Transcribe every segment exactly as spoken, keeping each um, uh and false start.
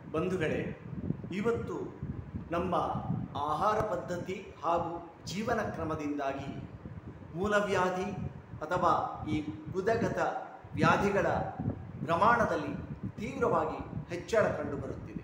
ಬಂಧುಗಳೇ, ಇವತ್ತು ನಮ್ಮ ಆಹಾರ ಪದ್ಧತಿ ಹಾಗೂ ಜೀವನ ಕ್ರಮದಿಂದಾಗಿ ಮೂಲವ್ಯಾಧಿ ಅಥವಾ ಈ ಗುದಗತ ವ್ಯಾಧಿಗಳ ಪ್ರಮಾಣದಲ್ಲಿ ತೀವ್ರವಾಗಿ ಹೆಚ್ಚಳ ಕಂಡುಬರುತ್ತಿದೆ.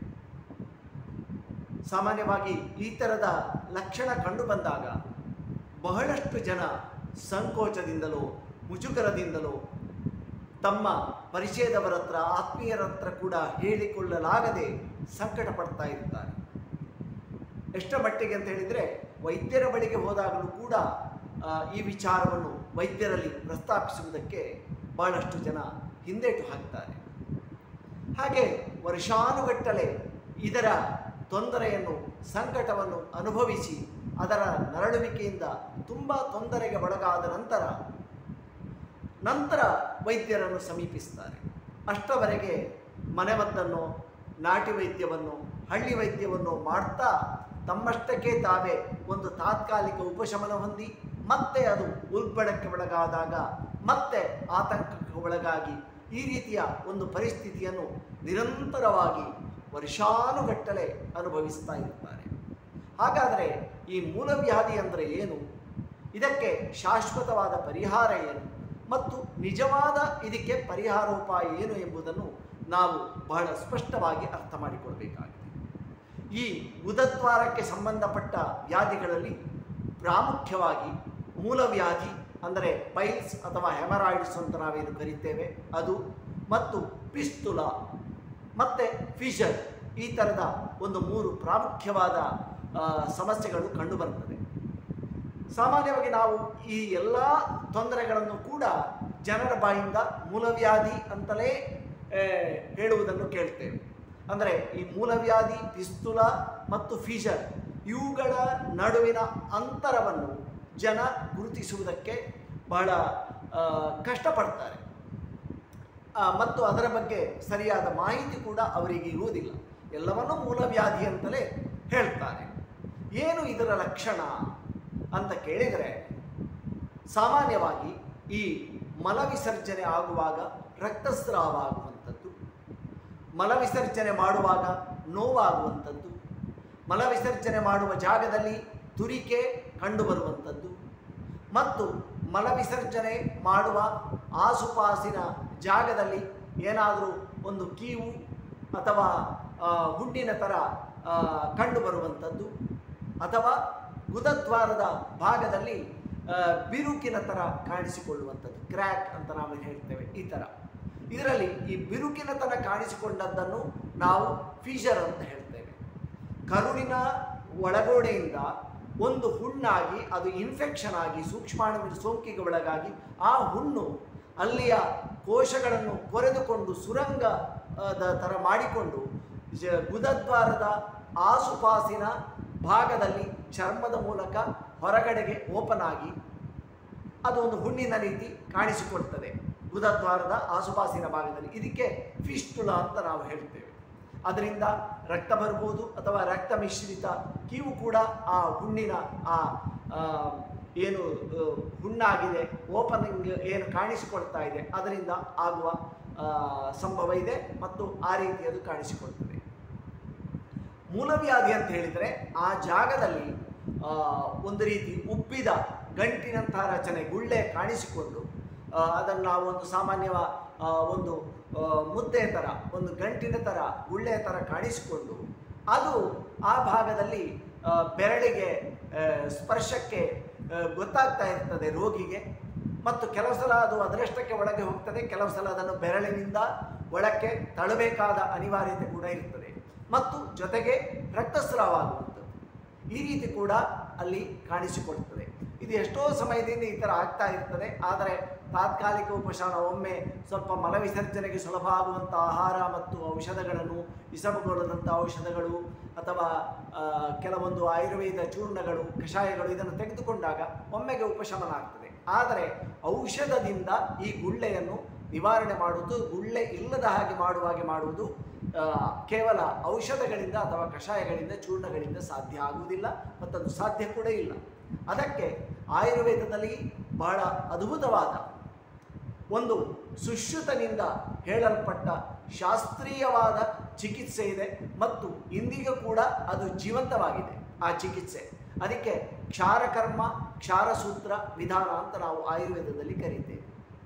ಸಾಮಾನ್ಯವಾಗಿ ಈ ಥರದ ಲಕ್ಷಣ ಕಂಡುಬಂದಾಗ ಬಹಳಷ್ಟು ಜನ ಸಂಕೋಚದಿಂದಲೋ ಮುಜುಗರದಿಂದಲೋ ತಮ್ಮ ಪರಿಚಯದವರ ಹತ್ರ ಆತ್ಮೀಯರ ಹತ್ರ ಕೂಡ ಹೇಳಿಕೊಳ್ಳಲಾಗದೆ ಸಂಕಟ ಪಡ್ತಾ ಇರ್ತಾರೆ. ಎಷ್ಟರ ಮಟ್ಟಿಗೆ ಅಂತ ಹೇಳಿದರೆ ವೈದ್ಯರ ಬಳಿಗೆ ಹೋದಾಗಲೂ ಕೂಡ ಈ ವಿಚಾರವನ್ನು ವೈದ್ಯರಲ್ಲಿ ಪ್ರಸ್ತಾಪಿಸುವುದಕ್ಕೆ ಬಹಳಷ್ಟು ಜನ ಹಿಂದೇಟು ಹಾಕ್ತಾರೆ. ಹಾಗೆ ವರ್ಷಾನುಗಟ್ಟಲೆ ಇದರ ತೊಂದರೆಯನ್ನು ಸಂಕಟವನ್ನು ಅನುಭವಿಸಿ ಅದರ ನರಳುವಿಕೆಯಿಂದ ತುಂಬ ತೊಂದರೆಗೆ ಒಳಗಾದ ನಂತರ ನಂತರ ವೈದ್ಯರನ್ನು ಸಮೀಪಿಸ್ತಾರೆ. ಅಷ್ಟವರೆಗೆ ಮನೆಮದ್ದನ್ನು, ನಾಟಿ ವೈದ್ಯವನ್ನು, ಹಳ್ಳಿ ವೈದ್ಯವನ್ನು ಮಾಡ್ತಾ ತಮ್ಮಷ್ಟಕ್ಕೆ ತಾವೇ ಒಂದು ತಾತ್ಕಾಲಿಕ ಉಪಶಮನ ಹೊಂದಿ ಮತ್ತೆ ಅದು ಉಲ್ಬಣಕ್ಕೆ ಒಳಗಾದಾಗ ಮತ್ತೆ ಆತಂಕಕ್ಕೆ ಒಳಗಾಗಿ ಈ ರೀತಿಯ ಒಂದು ಪರಿಸ್ಥಿತಿಯನ್ನು ನಿರಂತರವಾಗಿ ವರ್ಷಾನುಗಟ್ಟಲೆ ಅನುಭವಿಸ್ತಾ ಇರ್ತಾರೆ. ಹಾಗಾದರೆ ಈ ಮೂಲವ್ಯಾಧಿ ಅಂದರೆ ಏನು? ಇದಕ್ಕೆ ಶಾಶ್ವತವಾದ ಪರಿಹಾರ ಏನು ಮತ್ತು ನಿಜವಾದ ಇದಕ್ಕೆ ಪರಿಹಾರೋಪಾಯ ಏನು ಎಂಬುದನ್ನು ನಾವು ಬಹಳ ಸ್ಪಷ್ಟವಾಗಿ ಅರ್ಥ ಮಾಡಿಕೊಳ್ಬೇಕಾಗಿದೆ. ಈ ಗುದದ್ವಾರಕ್ಕೆ ಸಂಬಂಧಪಟ್ಟ ವ್ಯಾಧಿಗಳಲ್ಲಿ ಪ್ರಾಮುಖ್ಯವಾಗಿ ಮೂಲವ್ಯಾಧಿ ಅಂದರೆ ಪೈಲ್ಸ್ ಅಥವಾ ಹೆಮರಾಯ್ಡ್ಸ್ ಅಂತ ನಾವೇನು ಕರಿತೇವೆ ಅದು, ಮತ್ತು ಪಿಸ್ತುಲ ಮತ್ತು ಫಿಷರ್, ಈ ಥರದ ಒಂದು ಮೂರು ಪ್ರಾಮುಖ್ಯವಾದ ಸಮಸ್ಯೆಗಳು ಕಂಡುಬರುತ್ತದೆ. ಸಾಮಾನ್ಯವಾಗಿ ನಾವು ಈ ಎಲ್ಲ ತೊಂದರೆಗಳನ್ನು ಕೂಡ ಜನರ ಬಾಯಿಂದ ಮೂಲವ್ಯಾಧಿ ಅಂತಲೇ ಹೇಳುವುದನ್ನು ಕೇಳ್ತೇವೆ. ಅಂದರೆ ಈ ಮೂಲವ್ಯಾಧಿ, ಪಿಸ್ತುಲ ಮತ್ತು ಫಿಷರ್ ಇವುಗಳ ನಡುವಿನ ಅಂತರವನ್ನು ಜನ ಗುರುತಿಸುವುದಕ್ಕೆ ಬಹಳ ಕಷ್ಟಪಡ್ತಾರೆ ಮತ್ತು ಅದರ ಬಗ್ಗೆ ಸರಿಯಾದ ಮಾಹಿತಿ ಕೂಡ ಅವರಿಗೆ ಇರುವುದಿಲ್ಲ. ಎಲ್ಲವನ್ನೂ ಮೂಲವ್ಯಾಧಿ ಅಂತಲೇ ಹೇಳ್ತಾರೆ. ಏನು ಇದರ ಲಕ್ಷಣ ಅಂತ ಕೇಳಿದರೆ, ಸಾಮಾನ್ಯವಾಗಿ ಈ ಮಲವಿಸರ್ಜನೆ ಆಗುವಾಗ ರಕ್ತಸ್ರಾವ ಆಗುವಂಥದ್ದು, ಮಲವಿಸರ್ಜನೆ ಮಾಡುವಾಗ ನೋವಾಗುವಂಥದ್ದು, ಮಲವಿಸರ್ಜನೆ ಮಾಡುವ ಜಾಗದಲ್ಲಿ ತುರಿಕೆ ಕಂಡುಬರುವಂಥದ್ದು ಮತ್ತು ಮಲವಿಸರ್ಜನೆ ಮಾಡುವ ಆಸುಪಾಸಿನ ಜಾಗದಲ್ಲಿ ಏನಾದರೂ ಒಂದು ಕೀವು ಅಥವಾ ಹುಣ್ಣಿನ ಥರ ಕಂಡುಬರುವಂಥದ್ದು ಅಥವಾ ಗುದದ್ವಾರದ ಭಾಗದಲ್ಲಿ ಬಿರುಕಿನ ಥರ ಕಾಣಿಸಿಕೊಳ್ಳುವಂಥದ್ದು, ಕ್ರ್ಯಾಕ್ ಅಂತ ನಾವು ಹೇಳ್ತೇವೆ. ಈ ಥರ ಇದರಲ್ಲಿ ಈ ಬಿರುಕಿನ ಥರ ಕಾಣಿಸಿಕೊಂಡದ್ದನ್ನು ನಾವು ಫಿಷರ್ ಅಂತ ಹೇಳ್ತೇವೆ. ಕರುಳಿನ ಒಳಗೋಡೆಯಿಂದ ಒಂದು ಹುಣ್ಣಾಗಿ ಅದು ಇನ್ಫೆಕ್ಷನ್ ಆಗಿ ಸೂಕ್ಷ್ಮಾಣುವಿನ ಸೋಂಕಿಗೆ ಒಳಗಾಗಿ ಆ ಹುಣ್ಣು ಅಲ್ಲಿಯ ಕೋಶಗಳನ್ನು ಕೊರೆದುಕೊಂಡು ಸುರಂಗದ ಥರ ಮಾಡಿಕೊಂಡು ಗುದದ್ವಾರದ ಆಸುಪಾಸಿನ ಭಾಗದಲ್ಲಿ ಚರ್ಮದ ಮೂಲಕ ಹೊರಗಡೆಗೆ ಓಪನ್ ಆಗಿ ಅದು ಒಂದು ಹುಣ್ಣಿನ ರೀತಿ ಕಾಣಿಸಿಕೊಳ್ತದೆ ಗುದದ್ವಾರದ ಆಸುಪಾಸಿನ ಭಾಗದಲ್ಲಿ. ಇದಕ್ಕೆ ಫಿಸ್ತುಲ ಅಂತ ನಾವು ಹೇಳ್ತೇವೆ. ಅದರಿಂದ ರಕ್ತ ಬರ್ಬೋದು ಅಥವಾ ರಕ್ತ ಮಿಶ್ರಿತ ಕೀವು ಕೂಡ ಆ ಹುಣ್ಣಿನ ಆ ಏನು ಹುಣ್ಣಾಗಿದೆ, ಓಪನಿಂಗ್ ಏನು ಕಾಣಿಸಿಕೊಳ್ತಾ ಇದೆ ಅದರಿಂದ ಆಗುವ ಸಂಭವ ಇದೆ ಮತ್ತು ಆ ರೀತಿ ಅದು ಕಾಣಿಸಿಕೊಳ್ತದೆ. ಮೂಲವ್ಯಾಧಿ ಅಂತ ಹೇಳಿದರೆ ಆ ಜಾಗದಲ್ಲಿ ಒಂದು ರೀತಿ ಉಬ್ಬಿದ ಗಂಟಿನಂತಹ ರಚನೆ, ಗುಳ್ಳೆ ಕಾಣಿಸಿಕೊಂಡು ಅದನ್ನು ನಾವು ಒಂದು ಸಾಮಾನ್ಯವ ಒಂದು ಮುದ್ದೆ ಥರ, ಒಂದು ಗಂಟಿನ ಥರ, ಗುಳ್ಳೆಯ ಥರ ಕಾಣಿಸಿಕೊಂಡು ಅದು ಆ ಭಾಗದಲ್ಲಿ ಬೆರಳಿಗೆ ಸ್ಪರ್ಶಕ್ಕೆ ಗೊತ್ತಾಗ್ತಾ ಇರ್ತದೆ ರೋಗಿಗೆ. ಮತ್ತು ಕೆಲವು ಸಲ ಅದು ಅದರಷ್ಟಕ್ಕೆ ಒಳಗೆ ಹೋಗ್ತದೆ, ಕೆಲವು ಸಲ ಅದನ್ನು ಬೆರಳಿನಿಂದ ಒಳಕ್ಕೆ ತಳ್ಳಬೇಕಾದ ಅನಿವಾರ್ಯತೆ ಕೂಡ ಇರ್ತದೆ ಮತ್ತು ಜೊತೆಗೆ ರಕ್ತಸ್ರಾವ ಆಗುವಂಥದ್ದು ಈ ರೀತಿ ಕೂಡ ಅಲ್ಲಿ ಕಾಣಿಸಿಕೊಳ್ತದೆ. ಇದು ಎಷ್ಟೋ ಸಮಯದಿಂದ ಈ ಥರ ಆಗ್ತಾ ಇರ್ತದೆ. ಆದರೆ ತಾತ್ಕಾಲಿಕ ಉಪಶಮನ, ಒಮ್ಮೆ ಸ್ವಲ್ಪ ಮಲವಿಸರ್ಜನೆಗೆ ಸುಲಭ ಆಗುವಂಥ ಆಹಾರ ಮತ್ತು ಔಷಧಗಳನ್ನು, ಇಸಬುಗೊಳ್ಳದಂಥ ಔಷಧಗಳು ಅಥವಾ ಕೆಲವೊಂದು ಆಯುರ್ವೇದ ಚೂರ್ಣಗಳು, ಕಷಾಯಗಳು ಇದನ್ನು ತೆಗೆದುಕೊಂಡಾಗ ಒಮ್ಮೆಗೆ ಉಪಶಮನ ಆಗ್ತದೆ. ಆದರೆ ಔಷಧದಿಂದ ಈ ಗುಳ್ಳೆಯನ್ನು ನಿವಾರಣೆ ಮಾಡುವುದು, ಗುಳ್ಳೆ ಇಲ್ಲದ ಹಾಗೆ ಮಾಡುವ ಹಾಗೆ ಮಾಡುವುದು ಕೇವಲ ಔಷಧಗಳಿಂದ ಅಥವಾ ಕಷಾಯಗಳಿಂದ, ಚೂರ್ಣಗಳಿಂದ ಸಾಧ್ಯ ಆಗುವುದಿಲ್ಲ ಮತ್ತು ಅದು ಸಾಧ್ಯ ಕೂಡ ಇಲ್ಲ. ಅದಕ್ಕೆ ಆಯುರ್ವೇದದಲ್ಲಿ ಬಹಳ ಅದ್ಭುತವಾದ ಒಂದು ಸುಶ್ರುತನಿಂದ ಹೇಳಲ್ಪಟ್ಟ ಶಾಸ್ತ್ರೀಯವಾದ ಚಿಕಿತ್ಸೆ ಇದೆ ಮತ್ತು ಇಂದಿಗೂ ಕೂಡ ಅದು ಜೀವಂತವಾಗಿದೆ ಆ ಚಿಕಿತ್ಸೆ. ಅದಕ್ಕೆ ಕ್ಷಾರಕರ್ಮ ಕ್ಷಾರಸೂತ್ರ ವಿಧಾನ ಅಂತ ನಾವು ಆಯುರ್ವೇದದಲ್ಲಿ ಕರೀತೇವೆ.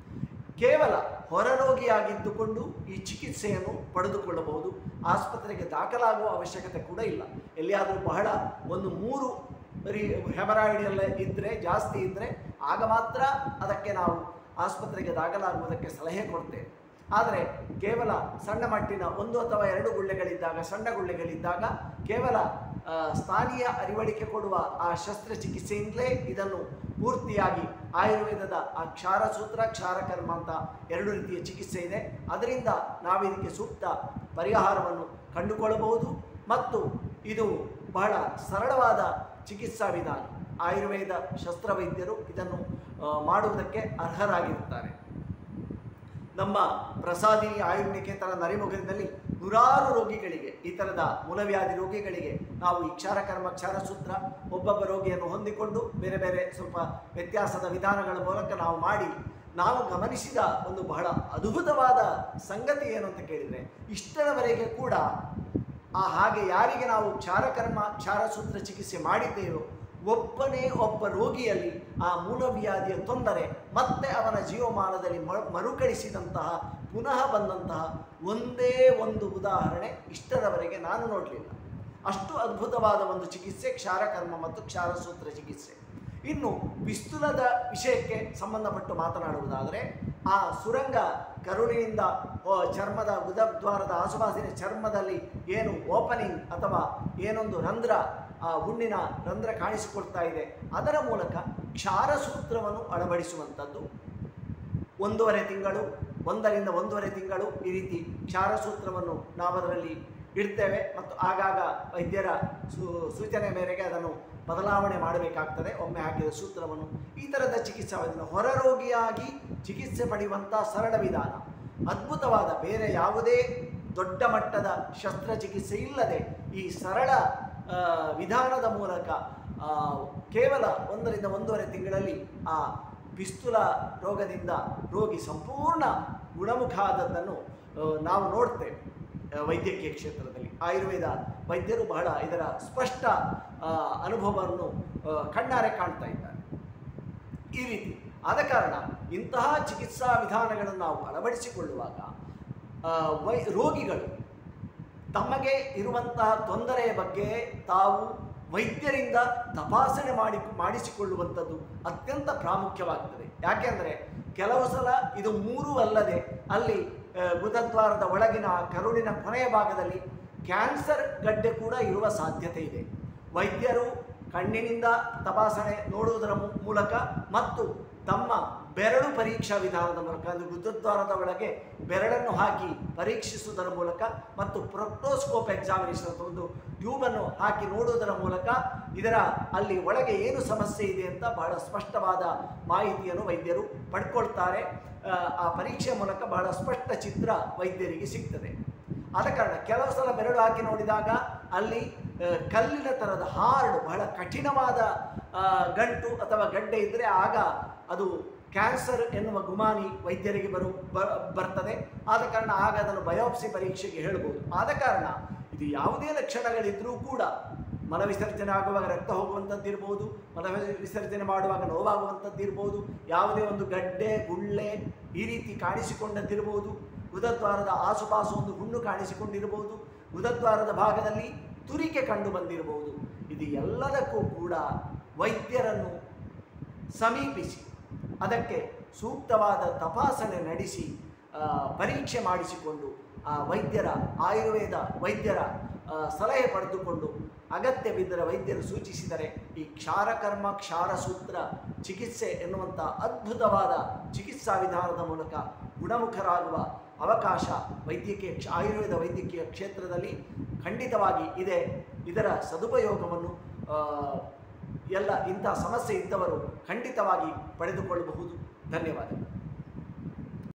ಕೇವಲ ಹೊರರೋಗಿಯಾಗಿದ್ದುಕೊಂಡು ಈ ಚಿಕಿತ್ಸೆಯನ್ನು ಪಡೆದುಕೊಳ್ಳಬಹುದು. ಆಸ್ಪತ್ರೆಗೆ ದಾಖಲಾಗುವ ಅವಶ್ಯಕತೆ ಕೂಡ ಇಲ್ಲ. ಎಲ್ಲಿಯಾದರೂ ಬಹಳ ಒಂದು ಮೂರು ರೀ ಹೆಮರಾಯ್ಡ್ ಎಲ್ಲ ಇದ್ದರೆ, ಜಾಸ್ತಿ ಇದ್ದರೆ ಆಗ ಮಾತ್ರ ಅದಕ್ಕೆ ನಾವು ಆಸ್ಪತ್ರೆಗೆ ದಾಖಲಾಗುವುದಕ್ಕೆ ಸಲಹೆ ಕೊಡ್ತೇವೆ. ಆದರೆ ಕೇವಲ ಸಣ್ಣ ಮಟ್ಟಿನ ಒಂದು ಅಥವಾ ಎರಡು ಗುಳ್ಳೆಗಳಿದ್ದಾಗ, ಸಣ್ಣ ಗುಳ್ಳೆಗಳಿದ್ದಾಗ ಕೇವಲ ಸ್ಥಾನೀಯ ಅರಿವಳಿಕೆ ಕೊಡುವ ಆ ಶಸ್ತ್ರಚಿಕಿತ್ಸೆಯಿಂದಲೇ ಇದನ್ನು ಪೂರ್ತಿಯಾಗಿ ಆಯುರ್ವೇದದ ಆ ಕ್ಷಾರಸೂತ್ರ ಕ್ಷಾರಕರ್ಮ ಅಂತ ಎರಡು ರೀತಿಯ ಚಿಕಿತ್ಸೆ ಇದೆ. ಅದರಿಂದ ನಾವಿದಕ್ಕೆ ಸೂಕ್ತ ಪರಿಹಾರವನ್ನು ಕಂಡುಕೊಳ್ಳಬಹುದು ಮತ್ತು ಇದು ಬಹಳ ಸರಳವಾದ ಚಿಕಿತ್ಸಾ ವಿಧಾನ. ಆಯುರ್ವೇದ ಶಸ್ತ್ರವೈದ್ಯರು ಇದನ್ನು ಮಾಡುವುದಕ್ಕೆ ಅರ್ಹರಾಗಿರುತ್ತಾರೆ. ನಮ್ಮ ಪ್ರಸಾದಿ ಆಯುರ್ನಿಕೇತನ ನರಿಮೊಗರಿನಲ್ಲಿ ನೂರಾರು ರೋಗಿಗಳಿಗೆ, ಈ ಥರದ ಮೂಲವ್ಯಾಧಿ ರೋಗಿಗಳಿಗೆ ನಾವು ಈ ಕ್ಷಾರಕರ್ಮ ಕ್ಷಾರಸೂತ್ರ ಒಬ್ಬೊಬ್ಬ ರೋಗಿಯನ್ನು ಹೊಂದಿಕೊಂಡು ಬೇರೆ ಬೇರೆ ಸ್ವಲ್ಪ ವ್ಯತ್ಯಾಸದ ವಿಧಾನಗಳ ಮೂಲಕ ನಾವು ಮಾಡಿ ನಾವು ಗಮನಿಸಿದ ಒಂದು ಬಹಳ ಅದ್ಭುತವಾದ ಸಂಗತಿ ಏನು ಅಂತ ಕೇಳಿದರೆ, ಇಷ್ಟರವರೆಗೆ ಕೂಡ ಆ ಹಾಗೆ ಯಾರಿಗೆ ನಾವು ಕ್ಷಾರಕರ್ಮ ಕ್ಷಾರಸೂತ್ರ ಚಿಕಿತ್ಸೆ ಮಾಡಿದ್ದೇವೋ ಒಬ್ಬನೇ ಒಬ್ಬ ರೋಗಿಯಲ್ಲಿ ಆ ಮೂಲವ್ಯಾಧಿಯ ತೊಂದರೆ ಮತ್ತೆ ಅವನ ಜೀವಮಾನದಲ್ಲಿ ಮರುಕಳಿಸಿದಂತಹ ಪುನಃ ಬಂದಂತಹ ಒಂದೇ ಒಂದು ಉದಾಹರಣೆ ಇಷ್ಟರವರೆಗೆ ನಾನು ನೋಡಲಿಲ್ಲ. ಅಷ್ಟು ಅದ್ಭುತವಾದ ಒಂದು ಚಿಕಿತ್ಸೆ ಕ್ಷಾರಕರ್ಮ ಮತ್ತು ಕ್ಷಾರಸೂತ್ರ ಚಿಕಿತ್ಸೆ. ಇನ್ನು ಪಿಸ್ತುಲದ ವಿಷಯಕ್ಕೆ ಸಂಬಂಧಪಟ್ಟು ಮಾತನಾಡುವುದಾದರೆ, ಆ ಸುರಂಗ ಕರುಳಿನಿಂದ ಚರ್ಮದ ಉದದ್ವಾರದ ಆಸುಪಾಸಿನ ಚರ್ಮದಲ್ಲಿ ಏನು ಓಪನಿಂಗ್ ಅಥವಾ ಏನೊಂದು ರಂಧ್ರ, ಆ ಹುಣ್ಣಿನ ರಂಧ್ರ ಕಾಣಿಸಿಕೊಳ್ತಾ ಇದೆ, ಅದರ ಮೂಲಕ ಕ್ಷಾರಸೂತ್ರವನ್ನು ಅಳವಡಿಸುವಂಥದ್ದು. ಒಂದೂವರೆ ತಿಂಗಳು ಒಂದರಿಂದ ಒಂದೂವರೆ ತಿಂಗಳು ಈ ರೀತಿ ಕ್ಷಾರಸೂತ್ರವನ್ನು ನಾವು ಅದರಲ್ಲಿ ಇಡ್ತೇವೆ ಮತ್ತು ಆಗಾಗ ವೈದ್ಯರ ಸೂಚನೆ ಮೇರೆಗೆ ಅದನ್ನು ಬದಲಾವಣೆ ಮಾಡಬೇಕಾಗ್ತದೆ ಒಮ್ಮೆ ಹಾಕಿದ ಸೂತ್ರವನ್ನು. ಈ ಥರದ ಚಿಕಿತ್ಸಾ ವಿಧಾನ ಹೊರರೋಗಿಯಾಗಿ ಚಿಕಿತ್ಸೆ ಪಡೆಯುವಂಥ ಸರಳ ವಿಧಾನ, ಅದ್ಭುತವಾದ ಬೇರೆ ಯಾವುದೇ ದೊಡ್ಡ ಮಟ್ಟದ ಶಸ್ತ್ರಚಿಕಿತ್ಸೆ ಇಲ್ಲದೆ ಈ ಸರಳ ವಿಧಾನದ ಮೂಲಕ ಕೇವಲ ಒಂದರಿಂದ ಒಂದೂವರೆ ತಿಂಗಳಲ್ಲಿ ಆ ಪಿಸ್ತುಲ ರೋಗದಿಂದ ರೋಗಿ ಸಂಪೂರ್ಣ ಗುಣಮುಖ ಆದದ್ದನ್ನು ನಾವು ನೋಡ್ತೇವೆ ವೈದ್ಯಕೀಯ ಕ್ಷೇತ್ರದಲ್ಲಿ. ಆಯುರ್ವೇದ ವೈದ್ಯರು ಬಹಳ ಇದರ ಸ್ಪಷ್ಟ ಅನುಭವವನ್ನು ಕಣ್ಣಾರೆ ಕಾಣ್ತಾ ಇದ್ದಾರೆ. ಈ ರೀತಿ ಆದ ಕಾರಣ ಇಂತಹ ಚಿಕಿತ್ಸಾ ವಿಧಾನಗಳನ್ನು ನಾವು ಅಳವಡಿಸಿಕೊಳ್ಳುವಾಗ ವೈ ರೋಗಿಗಳು ತಮಗೆ ಇರುವಂತಹ ತೊಂದರೆಯ ಬಗ್ಗೆ ತಾವು ವೈದ್ಯರಿಂದ ತಪಾಸಣೆ ಮಾಡಿ ಮಾಡಿಸಿಕೊಳ್ಳುವಂಥದ್ದು ಅತ್ಯಂತ ಪ್ರಾಮುಖ್ಯವಾಗುತ್ತದೆ. ಯಾಕೆಂದರೆ ಕೆಲವು ಸಲ ಇದು ಮೂರೂ ಅಲ್ಲದೆ ಅಲ್ಲಿ ಗುದದ್ವಾರದ ಒಳಗಿನ ಕರುಳಿನ ಕೊನೆಯ ಭಾಗದಲ್ಲಿ ಕ್ಯಾನ್ಸರ್ ಗಡ್ಡೆ ಕೂಡ ಇರುವ ಸಾಧ್ಯತೆ ಇದೆ. ವೈದ್ಯರು ಕಣ್ಣಿನಿಂದ ತಪಾಸಣೆ ನೋಡುವುದರ ಮೂಲಕ ಮತ್ತು ತಮ್ಮ ಬೆರಳು ಪರೀಕ್ಷಾ ವಿಧಾನದ ಮೂಲಕ, ಅದು ಗುದದ್ವಾರದ ಒಳಗೆ ಬೆರಳನ್ನು ಹಾಕಿ ಪರೀಕ್ಷಿಸುವುದರ ಮೂಲಕ ಮತ್ತು ಪ್ರೊಕ್ಟೋಸ್ಕೋಪ್ ಎಕ್ಸಾಮಿನೇಷನ್ ಅಥವಾ ಒಂದು ಟ್ಯೂಬನ್ನು ಹಾಕಿ ನೋಡುವುದರ ಮೂಲಕ ಇದರ ಅಲ್ಲಿ ಒಳಗೆ ಏನು ಸಮಸ್ಯೆ ಇದೆ ಅಂತ ಬಹಳ ಸ್ಪಷ್ಟವಾದ ಮಾಹಿತಿಯನ್ನು ವೈದ್ಯರು ಪಡ್ಕೊಳ್ತಾರೆ. ಆ ಪರೀಕ್ಷೆ ಮೂಲಕ ಬಹಳ ಸ್ಪಷ್ಟ ಚಿತ್ರ ವೈದ್ಯರಿಗೆ ಸಿಗ್ತದೆ. ಆದ ಕಾರಣ ಕೆಲವು ಸಲ ಬೆರಳು ಹಾಕಿ ನೋಡಿದಾಗ ಅಲ್ಲಿ ಕಲ್ಲಿನ ಥರದ ಹಾರ್ಡ್ ಬಹಳ ಕಠಿಣವಾದ ಗಂಟು ಅಥವಾ ಗಡ್ಡೆ ಇದ್ದರೆ ಆಗ ಅದು ಕ್ಯಾನ್ಸರ್ ಎನ್ನುವ ಗುಮಾನಿ ವೈದ್ಯರಿಗೆ ಬರು ಬರ್ತದೆ. ಆದ ಕಾರಣ ಆಗ ಅದನ್ನು ಬಯೋಪ್ಸಿ ಪರೀಕ್ಷೆಗೆ ಹೇಳ್ಬೋದು. ಆದ ಕಾರಣ ಇದು ಯಾವುದೇ ಲಕ್ಷಣಗಳಿದ್ದರೂ ಕೂಡ ಮಲ ವಿಸರ್ಜನೆ ಆಗುವಾಗ ರಕ್ತ ಹೋಗುವಂಥದ್ದಿರ್ಬೋದು, ಮಲ ವಿಸರ್ಜನೆ ಮಾಡುವಾಗ ನೋವಾಗುವಂಥದ್ದಿರ್ಬೋದು, ಯಾವುದೇ ಒಂದು ಗಡ್ಡೆ ಗುಳ್ಳೆ ಈ ರೀತಿ ಕಾಣಿಸಿಕೊಂಡದ್ದಿರ್ಬೋದು, ಗುದದ್ವಾರದ ಆಸುಪಾಸು ಒಂದು ಹುಣ್ಣು ಕಾಣಿಸಿಕೊಂಡಿರ್ಬೋದು, ಗುದದ್ವಾರದ ಭಾಗದಲ್ಲಿ ತುರಿಕೆ ಕಂಡು ಬಂದಿರಬಹುದು. ಇದು ಎಲ್ಲದಕ್ಕೂ ಕೂಡ ವೈದ್ಯರನ್ನು ಸಮೀಪಿಸಿ ಅದಕ್ಕೆ ಸೂಕ್ತವಾದ ತಪಾಸಣೆ ನಡೆಸಿ ಪರೀಕ್ಷೆ ಮಾಡಿಸಿಕೊಂಡು ಆ ವೈದ್ಯರ ಆಯುರ್ವೇದ ವೈದ್ಯರ ಸಲಹೆ ಪಡೆದುಕೊಂಡು ಅಗತ್ಯವಿದ್ದರೆ ವೈದ್ಯರು ಸೂಚಿಸಿದರೆ ಈ ಕ್ಷಾರಕರ್ಮ ಕ್ಷಾರಸೂತ್ರ ಚಿಕಿತ್ಸೆ ಎನ್ನುವಂಥ ಅದ್ಭುತವಾದ ಚಿಕಿತ್ಸಾ ವಿಧಾನದ ಮೂಲಕ ಗುಣಮುಖರಾಗುವ ಅವಕಾಶ ವೈದ್ಯಕೀಯ ಆಯುರ್ವೇದ ವೈದ್ಯಕೀಯ ಕ್ಷೇತ್ರದಲ್ಲಿ ಖಂಡಿತವಾಗಿ ಇದೆ. ಇದರ ಸದುಪಯೋಗವನ್ನು ಎಲ್ಲ ಇಂಥ ಸಮಸ್ಯೆ ಇದ್ದವರು ಖಂಡಿತವಾಗಿ ಪಡೆದುಕೊಳ್ಳಬಹುದು. ಧನ್ಯವಾದಗಳು.